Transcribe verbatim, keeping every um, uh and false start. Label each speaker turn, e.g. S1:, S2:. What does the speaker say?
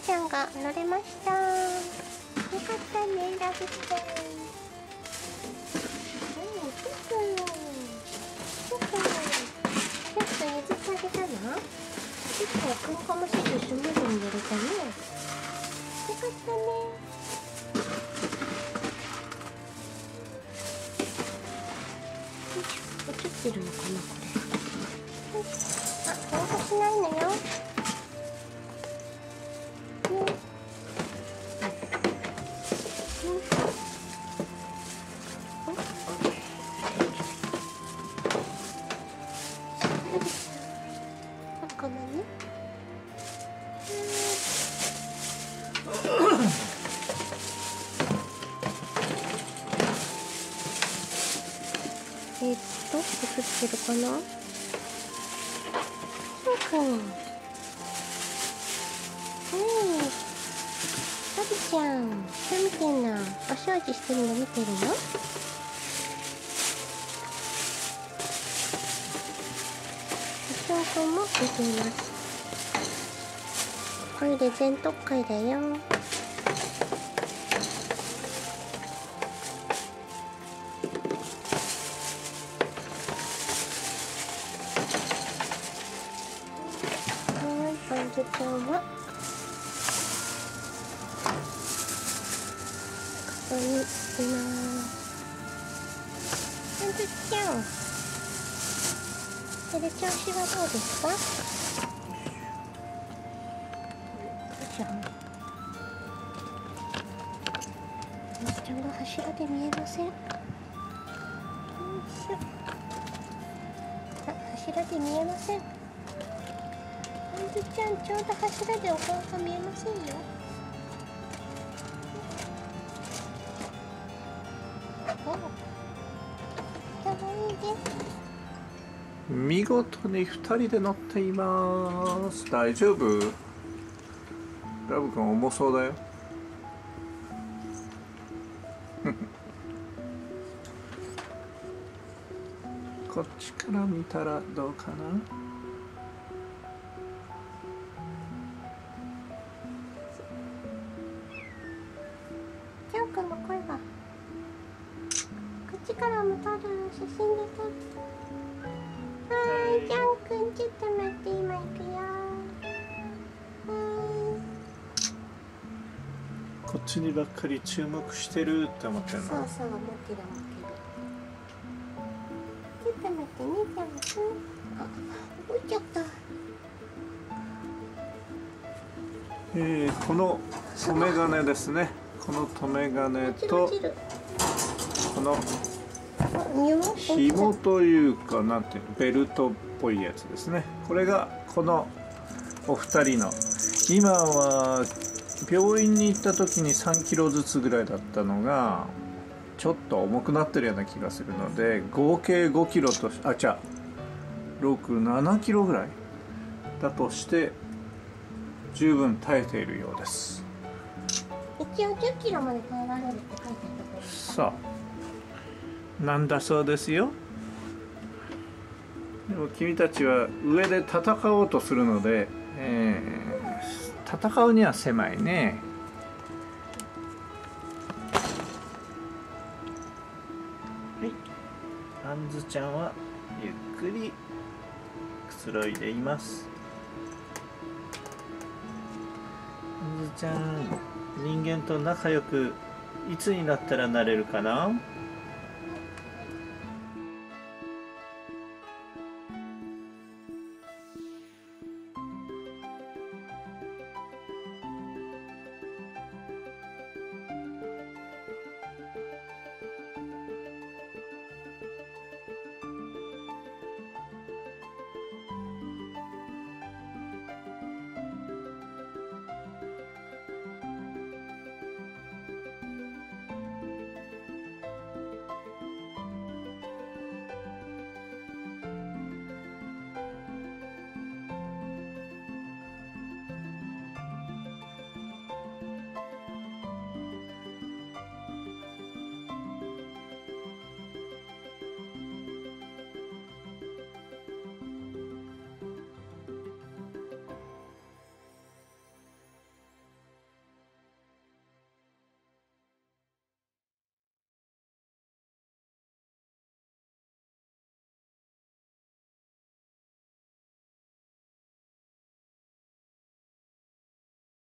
S1: ちゃんが乗れました。よかったね、ラブちゃん。うん、ちょっとよ。ちょっとよ。ちょっと譲ってあげたの？結構カモカモしずスムーズに乗れたね。よかったね。映ってるのかな、これ。あ、動画しないのよ。ごめんね。えーっと、映ってるかな。そうか。うん。ラビちゃん、何見てんの？お掃除してるの見てるの？お掃除も見ています。これで全特会だよ。パンズちゃんはここにいます。パンズちゃん、それ調子はどうですか？ちゃん、パンズちゃんが柱で見えません。よいしょ。あ、柱で見えません。パンズちゃん、ちょうど柱でお顔が見えませんよ。お、かわいいです。
S2: 見事にふたりで乗っています。大丈夫？ラブくん重そうだよ。こっちから見たらどうかな。
S1: ジャン君の声が。こっちからも撮る。写真で撮る。はーい、ジャン君、ちょっと待って、今行くよ。はーい。
S2: こっちにばっかり注目してるって思ってるの。
S1: そうそう、持ってる持ってる。ちょっと待ってね、ジャン君。あ、動いちゃった。
S2: えー、この留め金ですね。この留め金とこの紐というか、なんていうの、ベルトっぽいやつですね。これがこのお二人の、今は病院に行った時にさんキロずつぐらいだったのがちょっと重くなってるような気がするので、合計ごキロと、あ、じゃあろく、ななキロぐらいだとして十分耐えているようです。
S1: 一応じゅっキロまで耐えられるって書いてあったと。
S2: そうなんだそうですよ。でも君たちは上で戦おうとするので、えー、戦うには狭いね。はい、あんずちゃんはゆっくりくつろいでいます。あんずちゃん、人間と仲良くいつになったらなれるかな？